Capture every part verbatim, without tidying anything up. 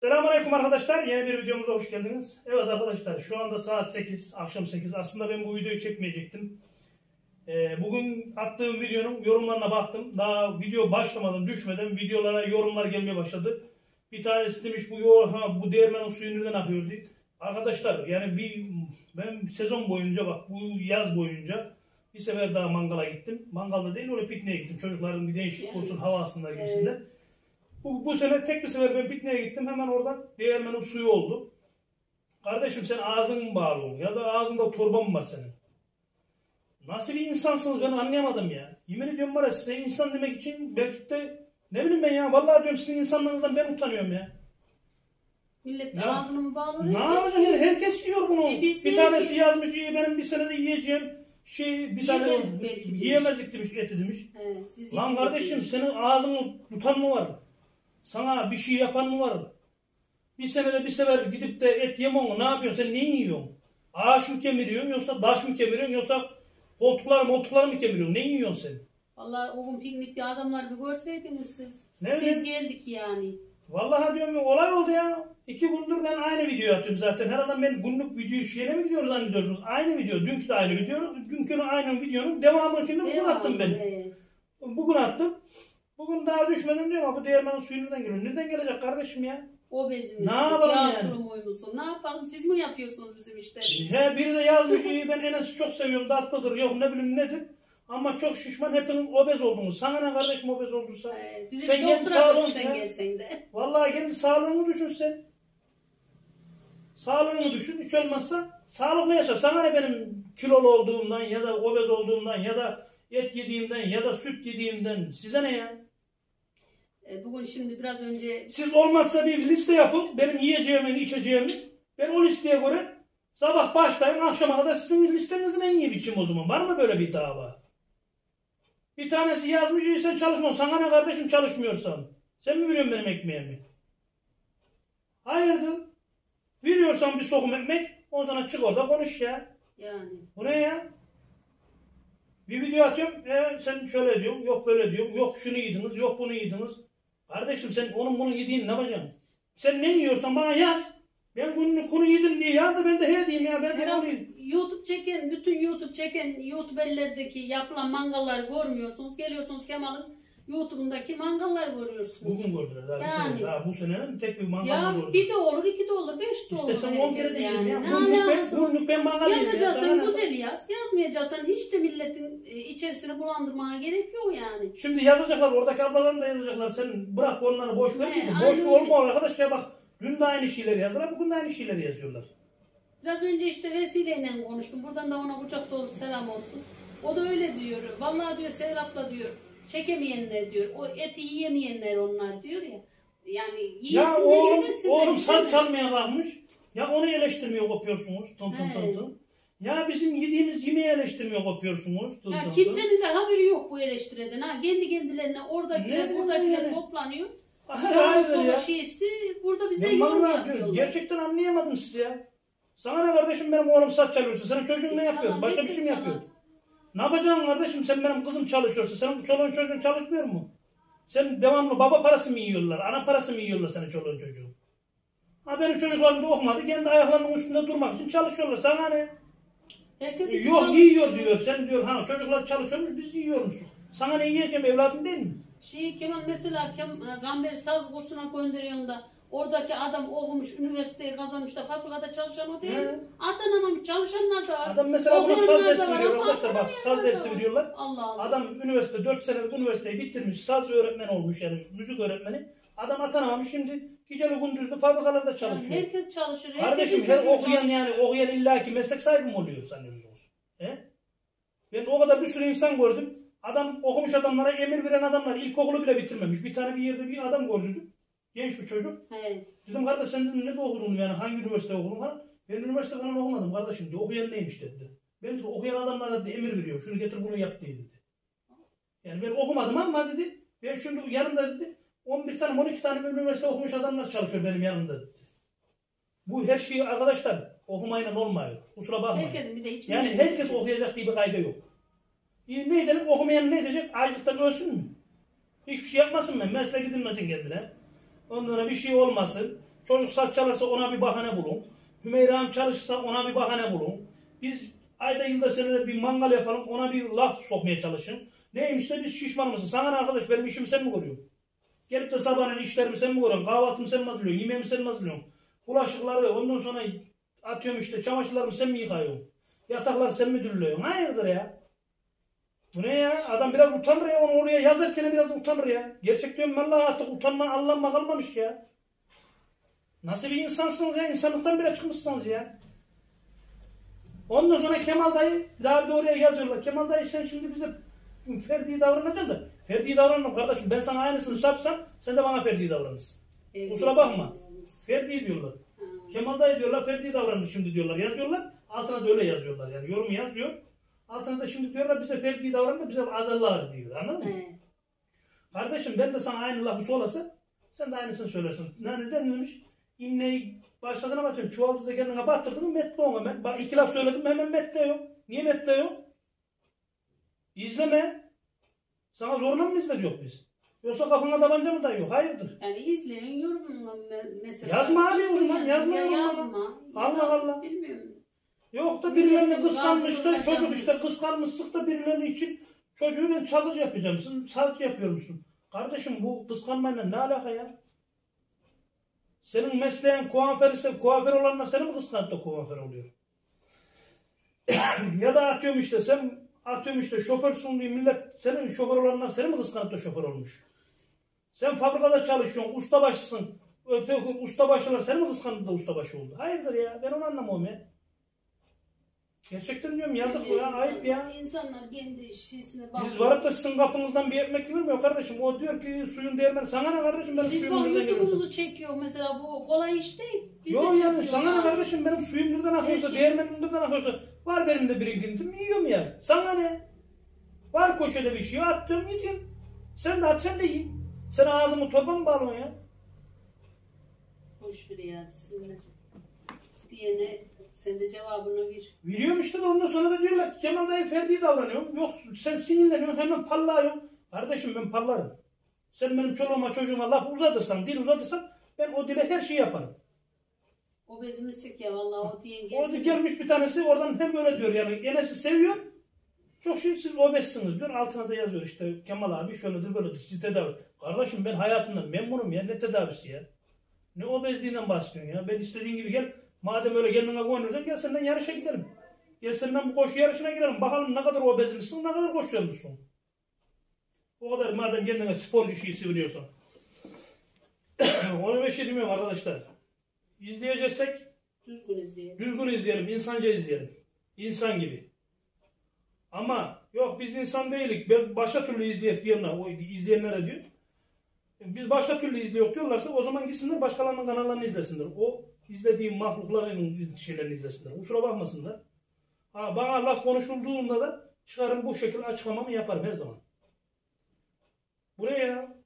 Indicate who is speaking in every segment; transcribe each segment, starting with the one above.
Speaker 1: Selamünaleyküm arkadaşlar. Yeni bir videomuza hoş geldiniz. Evet arkadaşlar, şu anda saat sekiz, akşam sekiz. Aslında ben bu videoyu çekmeyecektim. Ee, bugün attığım videonun yorumlarına baktım. Daha video başlamadan, düşmeden videolara yorumlar gelmeye başladı. Bir tanesi demiş bu ha, bu değirmenin suyu nereden akıyor diye. Arkadaşlar yani bir ben sezon boyunca bak bu yaz boyunca bir sefer daha mangala gittim. Mangalda değil, öyle pikniğe gittim. Çocukların bir değişik olsun havasında gibisinden. Evet. Bu, bu sene tek bir sefer ben pikniğe gittim. Hemen oradan değirmenin suyu oldu. Kardeşim sen ağzın mı bağlı ya da ağzında torba mı var senin? Nasıl bir insansınız ben anlayamadım ya. Yemin ediyorum var ya, size insan demek için belki de ne bileyim ben ya. Vallahi diyorum sizin insanlarınızdan ben utanıyorum ya.
Speaker 2: Millet de ağzını mı bağlı?
Speaker 1: Ne yapacak yani, herkes yiyor bunu.
Speaker 2: E
Speaker 1: bir tanesi ki... yazmış iyi benim bir senede yiyeceğim. Şey bir tane yiyemezdik demiş, eti demiş. Evet, lan kardeşim senin ağzının tutan mı var? Sana bir şey yapan mı var? Bir senede bir sefer gidip de et yemem, ne yapıyorsun? Sen ne yiyorsun? Ağaç mı kemiriyorsun yoksa taş mı kemiriyorsun yoksa koltuklar moltuklar mı kemiriyorsun? Ne yiyorsun sen?
Speaker 2: Vallahi o gün piknikte adamlar bir görseydiniz siz.
Speaker 1: Ne
Speaker 2: Biz geldik yani.
Speaker 1: Vallahi diyorum ya, olay oldu ya. İki gündür ben aynı video atıyorum zaten. Her adam ben günlük video şeyle mi gidiyoruz zannediyorsunuz? Aynı video. Dünkü de aynı video. Dünkü aynı videonun devamını de bugün attım ben. Evet. Bugün attım. Bugün daha düşmedim diyorum ama bu değirmenin suyu nereden geliyor? Nereden gelecek kardeşim ya?
Speaker 2: O bezimiz.
Speaker 1: Ne yapalım
Speaker 2: yağ
Speaker 1: yani?
Speaker 2: Ne yapalım? Siz mi yapıyorsunuz bizim işte?
Speaker 1: He, biri de yazmış iyi ben Enes'i çok seviyorum, tatlıdır, yok ne bileyim nedir. Ama çok şişman, hepiniz obez oldunuz. Sana ne kardeşim obez olduysa?
Speaker 2: Ee, bizi sen bir doktora düşsen gelsen de.
Speaker 1: Vallahi kendi sağlığını düşün sen. Sağlığını düşün, hiç olmazsa sağlıklı yaşa. Sana ne benim kilolu olduğumdan ya da obez olduğumdan ya da et yediğimden ya da süt yediğimden, size ne ya?
Speaker 2: E, bugün şimdi biraz önce...
Speaker 1: Siz olmazsa bir liste yapın, benim yiyeceğimi, içeceğimi. Ben o listeye göre sabah başlayın, akşama kadar sizin listenizin en iyi biçim o zaman. Var mı böyle bir dava? Bir tanesi yazmış, sen çalışmıyorsun. Sana ne kardeşim çalışmıyorsan? Sen mi veriyorsun benim ekmeğimi? Hayırdır? Veriyorsan bir sokum ekmek, o zaman çık orada konuş ya.
Speaker 2: Yani.
Speaker 1: Bu ne ya? Bir video atıyorum, e, sen şöyle diyorsun, yok böyle diyorum, yok şunu yediniz, yok bunu yediniz. Kardeşim sen onun bunu yediğin ne yapacaksın? Sen ne yiyorsan bana yaz. Ben bunu, bunu yedim diye yaz da ben de he diyeyim ya. Ben de
Speaker 2: onu YouTube çeken, bütün YouTube çeken YouTuber'lerdeki yapılan mangalları görmüyorsunuz. Geliyorsunuz Kemal'in YouTube'undaki mangalları görüyorsunuz.
Speaker 1: Bugün gördüler daha, yani, bir sene, daha bu senenin tek bir mangal
Speaker 2: ya,
Speaker 1: gördüm.
Speaker 2: Bir de olur, iki de olur, beş de olur.
Speaker 1: İstesem on kere diyeceğim
Speaker 2: yani.
Speaker 1: ya. Günlük ben mangal yiyeceğim.
Speaker 2: Yazacaksan güzel yaz. Yazmayacaksan hiç de milletin içerisini bulandırmaya gerek yok yani.
Speaker 1: Şimdi yazacaklar, oradaki ablalarını da yazacaklar. Sen bırak onları, boş ver. Boş olma arkadaş ya, bak. Dün de aynı şeyleri yazdılar, bugün de aynı şeyleri yazıyorlar.
Speaker 2: Biraz önce işte vesileyle konuştum. Buradan da ona kucak dolu selam olsun. O da öyle diyor. Vallahi diyor Sevap'la diyor. Çekemeyenler diyor. O eti yiyemeyenler onlar diyor ya. Yani yiyesinler,
Speaker 1: ya oğlum,
Speaker 2: yemesinler.
Speaker 1: Oğlum saz çalmaya kalmış. Ya onu eleştirmiyor kopuyorsunuz. Tın tın tın tın. Ya bizim yediğimiz yemeği eleştirmiyor kopuyorsunuz. Tın
Speaker 2: ya
Speaker 1: tın
Speaker 2: kimsenin de haberi yok bu eleştiriden. Ha, kendi kendilerine oradakiler, buradakiler yani toplanıyor. Sağ sola şeysi burada bize yorum yapıyorlar.
Speaker 1: Gerçekten anlayamadım sizi ya. Sana ne kardeşim, benim oğlum saç çalıyorsa senin çocuğun e, ne yapıyor? Başka bir şey mi yapıyor? Ne yapacaksın kardeşim, sen benim kızım çalışıyorsa senin çoluğun çocuğun çalışmıyor mu? Sen devamlı baba parası mı yiyorlar, ana parası mı yiyorlar senin çoluğun çocuğun? Ha, benim çocuklarım da okumadı, kendi ayaklarının üstünde durmak için çalışıyorlar, sana ne?
Speaker 2: Herkesin
Speaker 1: yok yiyor diyor, sen diyor ha çocuklar çalışıyormuş, biz yiyoruz. Sana ne yiyeceğim, evladım değil mi?
Speaker 2: Şey Kemal mesela Kem, Gamberi saz kursuna gönderiyorsun da oradaki adam okumuş, üniversiteye kazanmış da fabrikada çalışan o değil. He. Atanamamış çalışanlar da var.
Speaker 1: Adam mesela buna saz dersi veriyor arkadaşlar, bak saz dersi veriyorlar.
Speaker 2: Allah Allah.
Speaker 1: Adam üniversite dört senelik üniversiteyi bitirmiş, saz öğretmeni olmuş yani müzik öğretmeni. Adam atanamamış, şimdi geceli gündüzlü fabrikalarda çalışıyor.
Speaker 2: Yani herkes çalışır.
Speaker 1: Kardeşim sen okuyan çalışır. Yani okuyan illaki meslek sahibi mi oluyor sanıyorsunuz? He? Ben o kadar bir sürü insan gördüm. Adam okumuş adamlara emir veren adamlar ilkokulu bile bitirmemiş. Bir tane bir yerde bir adam gördüm. Genç bir çocuk. Evet. Dedim kardeş sen dedim, ne okudun yani, hangi üniversite okudun ha? Ben üniversite falan okumadım kardeşim de, okuyan neymiş dedi. Ben de okuyan adamlara da emir veriyor. Şunu getir bunu yap diye dedi. Yani ben okumadım ama dedi. Ben şimdi yanımda dedi on bir tane on iki tane üniversite okumuş adamlar çalışıyor benim yanımda dedi. Bu her şey arkadaşlar okumayla olmuyor. Kusura bakmayın.
Speaker 2: Herkesin bir de içinde.
Speaker 1: Yani herkes okuyacak diye bir kayda yok. E, ne edelim, okumayan ne edecek? Açlıktan ölsün mü? Hiçbir şey yapmasın mı? Mesleğe gidilmesin kendine. Onlara bir şey olmasın. Çocuk saz çalarsa ona bir bahane bulun. Hümeyra'm çalışırsa ona bir bahane bulun. Biz ayda yılda senede bir mangal yapalım, ona bir laf sokmaya çalışın. Neymiş de biz şişman mısın? Sana ne arkadaş, benim işimi sen mi görüyorsun? Gelip de sabahleyin işlerimi sen mi görüyorsun? Kahvaltımı sen mi hazırlıyorsun? Yemeğimi sen mi hazırlıyorsun? Bulaşıkları ondan sonra atıyorum işte, çamaşırlarımı sen mi yıkıyorsun? Yatakları sen mi dürlüyorsun? Hayırdır ya? Bu ne ya? Adam biraz utanır ya, onu oraya yazarken biraz utanır ya. Gerçek diyorum vallahi, artık utanma Allah'ıma kalmamış ya. Nasıl bir insansınız ya? İnsanlıktan bile çıkmışsınız ya. Ondan sonra Kemal dayı daha bir de oraya yazıyorlar. Kemal dayı sen şimdi bize ferdi davranacaksın da. Ferdi davranmam kardeşim. Ben sana aynısını yapsam sen de bana ferdi davranırsın. Evet, kusura bakma. Ferdi diyorlar. Ha. Kemal dayı diyorlar, ferdi davranmış şimdi diyorlar. Yazıyorlar. Altına da öyle yazıyorlar. Yani yorum yazıyor. Altına da şimdi diyorlar bize ferdi davranma, bize azallar diyor. Anladın mı? Evet. Kardeşim ben de sana aynı lafı söylese sen de aynısını söylersin. Yani denilmiş. İnneyi başkasına batıyorsun. Çuvaldızda kendine battırdın, metle on hemen. Bak iki laf söyledim hemen metle yok. Niye metle yok? İzleme. Sana zorla mı izle diyor biz? Yoksa kafana tabanca mı dayıyor? Hayırdır?
Speaker 2: Yani izleyin, yorumla mesela.
Speaker 1: Yazma abi o zaman. Yazma.
Speaker 2: Ya yazma.
Speaker 1: Allah Allah.
Speaker 2: Bilmiyorum.
Speaker 1: Yok da birilerini kıskanmış da çocuk işte kıskanmışsın da birilerinin için çocuğu ben çalıcı yapacağım. Sen sazcı yapıyor musun? Kardeşim bu kıskanmayla ne alaka ya? Senin mesleğin kuaför ise kuaför olanlar seni mi kıskanıp da kuaför oluyor? Ya da atıyorum işte sen atıyorum işte şoförsün diye millet senin şoför olanlar seni mi kıskanıp da şoför olmuş? Sen fabrikada çalışıyorsun, ustabaşısın. Ustabaşılar seni mi kıskanıp da ustabaşı oldu? Hayırdır ya, ben onu anlamıyorum ya. Gerçekten diyorum yazık ya, ayıp ya.
Speaker 2: İnsanlar kendi işine bakıyor.
Speaker 1: Biz varıp da sizin kapınızdan bir ekmek vermiyor kardeşim. O diyor ki suyun değirmeni sana ne kardeşim, benim
Speaker 2: biz
Speaker 1: suyum nereden
Speaker 2: geliyorsa. Biz YouTube'umuzu çekiyor mesela, bu kolay iş değil.
Speaker 1: Yok yani sana ne kardeşim, benim suyum nereden akıyorsa, şey... değirmenim nereden akıyorsa. Var benim de birikintim, yiyorum ya. Sana ne? Var köşede bir şey atıyorum gidiyorum. Sen de at, sen de yiyin. Sen ağzımı torba mı bağlıyorsun ya?
Speaker 2: Boş ver ya, sinirlenecek. Diyene sen de cevabını ver.
Speaker 1: Veriyorum işte de ondan sonra da diyorlar ki Kemal dayı ferdi davranıyor. Yok sen sinirleniyorsun, hemen pallıyorsun. Kardeşim ben pallarım. Sen benim çoluğuma çocuğuma laf uzatırsan, dil uzatırsan ben o dile her şeyi yaparım.
Speaker 2: O bezmişsik ya vallahi o diyen
Speaker 1: gelsin. Orada gelmiş bir tanesi oradan hem öyle diyor yani Enes'i seviyor. Çok şey siz obezsiniz diyor. Altına da yazıyor işte Kemal abi şöyledir böyledir. Siz tedavi. Kardeşim ben hayatımdan memnunum ya, ne tedavisi ya. Ne obezliğinden bahsediyorsun ya. Ben istediğin gibi gel. Madem öyle kendine güveniyorsan gel senden yarışa gidelim. Gel senden bu koşu yarışına girelim. Bakalım ne kadar obezmişsin, ne kadar koşuyormuşsun. O kadar madem kendine sporcu şeyi seviliyorsan. Onu bir şey demiyorum arkadaşlar. İzleyeceksek
Speaker 2: düzgün izleyelim.
Speaker 1: Düzgün izleyelim, insanca izleyelim. İnsan gibi. Ama yok biz insan değilik. Ben başka türlü izleyek diyenler, o izleyenlere diyor. Biz başka türlü izliyor diyorlarsa o zaman gitsinler başkalarının kanallarını izlesinler. O izlediğim mahlukların şeylerini izlesinler. Kusura bakmasınlar. Ha, bana Allah konuşulduğunda da çıkarım bu şekilde açıklamamı yaparım her zaman. Buraya ya.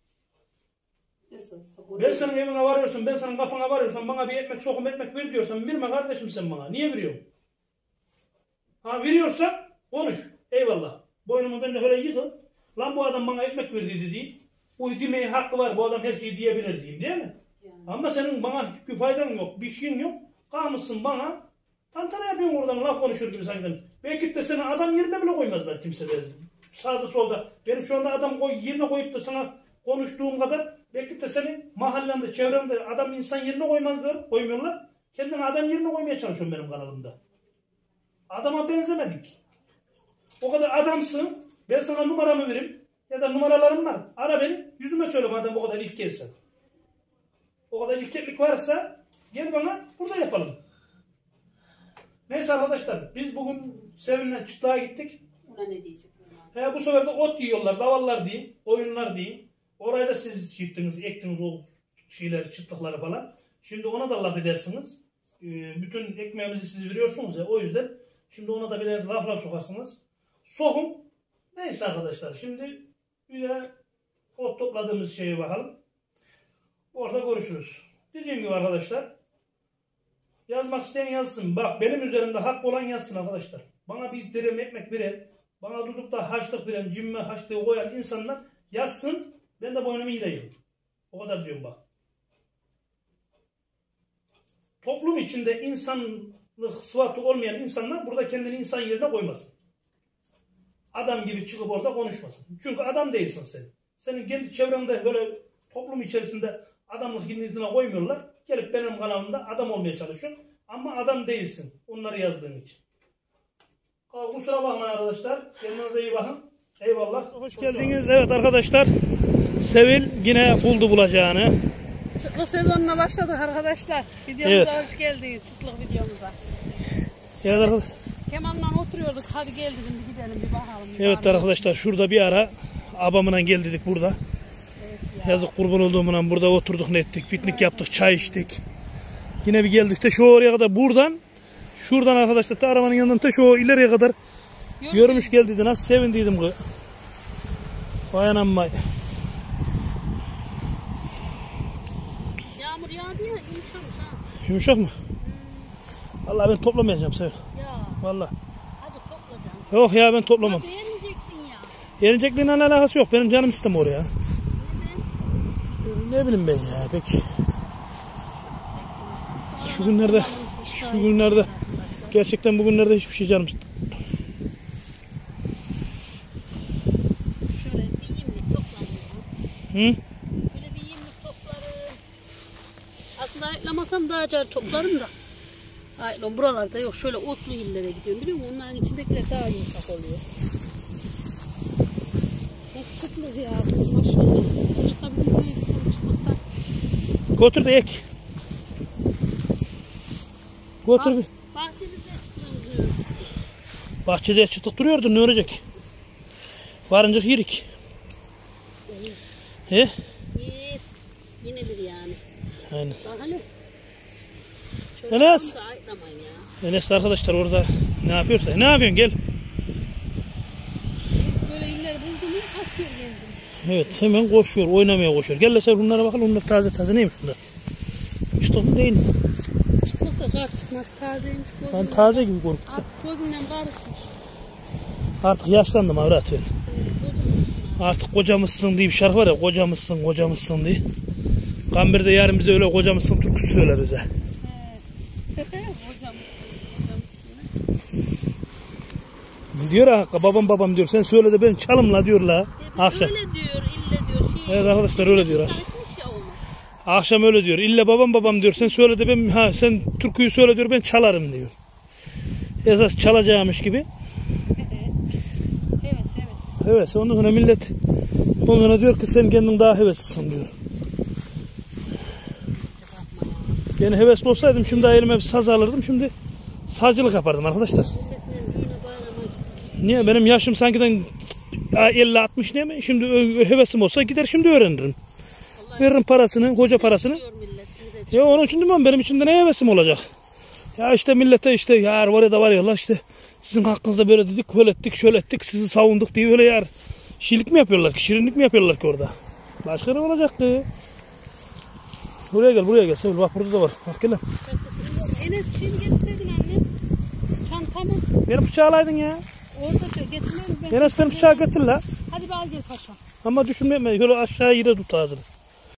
Speaker 1: Ben senin evine varıyorsun, ben senin kapına varıyorsam, bana bir ekmek sokum ekmek ver diyorsan, verme kardeşim sen bana. Niye veriyorsun? Ha veriyorsa konuş. Eyvallah. Boynumu ben de öyle yıkıl. Lan bu adam bana ekmek verdi değil. Bu demeye hakkı var. Bu adam her şeyi diyebilir diyeyim değil mi? Yani. Ama senin bana hiçbir faydan yok. Bir şeyin yok. Kalmışsın bana. Tantana yapıyorsun oradan laf konuşur gibi sanki. Belki de seni adam yerine bile koymazlar kimse. Sağda solda. Benim şu anda adam koy, yerine koyup da sana konuştuğum kadar belki de seni mahallende, çevremde adam insan yerine koymazlar, koymuyorlar. Kendini adam yerine koymaya çalışıyorum benim kanalımda. Adama benzemedik. O kadar adamsın. Ben sana numaramı vereyim. Ya da numaralarım var. Ara beni. Yüzüme söyle madem o kadar ilkelsen. O kadar ilkellik varsa gel bana burada yapalım. Neyse arkadaşlar biz bugün Sevin'le çıtlığa gittik.
Speaker 2: Ona ne diyecek?
Speaker 1: He, bu sefer de ot yiyorlar, davallar diyeyim, oyunlar diyeyim. Orayı da siz gittiniz, ektiniz o şeyleri, çıtlıkları falan. Şimdi ona da laf edersiniz. Ee, bütün ekmeğimizi siz veriyorsunuz ya, o yüzden şimdi ona da biraz laflar sokarsınız. Sokun. Neyse arkadaşlar şimdi bir de ot topladığımız şeye bakalım. Orada görüşürüz. Dediğim gibi arkadaşlar yazmak isteyen yazsın. Bak benim üzerimde hak olan yazsın arkadaşlar. Bana bir direm ekmek veren, bana tutup da haçlık veren, cimme haçlığı koyan insanlar yazsın. Ben de boynumu yiyeyim. O kadar diyorum bak. toplum içinde insanlık sıfatı olmayan insanlar burada kendini insan yerine koymasın. Adam gibi çıkıp orada konuşmasın. Çünkü adam değilsin sen. Senin kendi çevrende böyle toplum içerisinde adamlık ilmine koymuyorlar. Gelip benim kanalımda adam olmaya çalışıyorsun. Ama adam değilsin. Onları yazdığın için. Kusura bakmayın arkadaşlar. Kendinize iyi bakın. Eyvallah. Hoş geldiniz. Evet arkadaşlar. Sevil yine buldu bulacağını.
Speaker 2: Çıtlık sezonuna başladık arkadaşlar. Videomuza evet. Hoş geldiniz. Çıtlık videomuza.
Speaker 1: Evet arkadaşlar.
Speaker 2: Kemal'la oturuyorduk. Hadi gel dedim bir gidelim bir bakalım. Bir
Speaker 1: evet arkadaşlar şurada bir ara abamla gel dedik burada. Evet ya. Yazık kurban olduğumla burada oturduk ne ettik. Piknik evet. Yaptık, çay içtik. Yine bir geldik de şu oraya kadar buradan şuradan arkadaşlar ta arabanın yanından ta şu ileriye kadar Yürü görmüş geldiydi. Nasıl sevindiydim bu. Vay anam vay.
Speaker 2: Yağmur yağdı ya yumuşamış ha.
Speaker 1: Yumuşak mı? Hmm. Vallahi ben toplamayacağım Sevil. Ya. Vallahi.
Speaker 2: Hadi toplayacaksın.
Speaker 1: Yok ya ben toplamam.
Speaker 2: Hadi yerineceksin ya.
Speaker 1: Yerinecekliğine alakası yok. Benim canım istemiyor oraya. Neden? Ne bileyim ben ya pek. Şu günlerde şu günlerde gerçekten bugünlerde hiçbir şey canım istemiyor.
Speaker 2: Şöyle bir yemlik toplanıyor.
Speaker 1: Hı?
Speaker 2: Böyle bir yemlik toplarım. Aslında ayıklamasam daha acar toplarım da. Ayıklam buralarda yok. Şöyle otlu illere gidiyorum biliyor musun? Onların içindekiler daha yumuşak oluyor. Hep çıtlık ya. Maşallah. Çocukta bizim köye gitsin çıtlıkta.
Speaker 1: Götür de ek. Götür bir.
Speaker 2: Bahçede çıtlık duruyor.
Speaker 1: Bahçede çıtlık duruyordu ne olacak? Varınca yirik.
Speaker 2: İyi.
Speaker 1: He?
Speaker 2: İyi. Yinedir yani.
Speaker 1: Aynen.
Speaker 2: Bakalım.
Speaker 1: Enes. Enes arkadaşlar orada ne yapıyorsa. Ne yapıyorsun gel.
Speaker 2: Biz böyle iller buldum mu atıyor geldim.
Speaker 1: Evet hemen koşuyor oynamaya koşuyor. Gel de sen bunlara bakalım bunlar taze taze neymiş bunlar. Çıtlık mı değil mi?
Speaker 2: Çıtlık da karışmış nasıl tazeymiş gözümden.
Speaker 1: Ben taze gibi korktum.
Speaker 2: Artık gözümden karışmış.
Speaker 1: Artık yaşlandım avrat ben. Artık kocamızsın diye bir şarkı var ya kocamızsın kocamızsın diye. Kambir'de yarın bize öyle kocamızsın türküsü söyler bize. Diyor ha babam babam diyor sen söyle de ben çalımla diyor la.
Speaker 2: Akşam. Öyle diyor ille diyor. Şey,
Speaker 1: evet arkadaşlar öyle diyor. Akşam. Akşam öyle diyor. İlle babam babam diyor sen söyle de ben ha sen türküyü söyle diyor ben çalarım diyor. Esas çalacağımış gibi.
Speaker 2: Evet evet.
Speaker 1: Evet ondan sonra millet ondan sonra diyor ki sen kendin daha heveslisin diyor. Yani hevesli olsaydım şimdi elime bir saz alırdım şimdi sazcılık yapardım arkadaşlar. Niye benim yaşım sankiden elli altmış ne mi? Şimdi hevesim olsa gider şimdi öğrenirim. Vallahi veririm parasını, koca parasını. Ya onun için demem benim için de ne hevesim olacak? Ya işte millete işte ya var ya da var ya la işte sizin hakkınızda böyle dedik, böyle ettik, şöyle ettik, sizi savunduk diye öyle yar şiirlik mi yapıyorlar ki, şirinlik mi yapıyorlar ki orada? Başka ne olacak ki? Buraya gel, buraya gel. Sevil bak burada da var. Bak gel lan.
Speaker 2: Enes şimdi getirseydin annem. Çantamı.
Speaker 1: Beni bıçağı alaydın ya.
Speaker 2: Orada şey getirmem ben.
Speaker 1: Enes beni bıçağı getir la.
Speaker 2: Hadi bir al gel paşa.
Speaker 1: Ama düşünme, şöyle aşağı yere tut ağzını.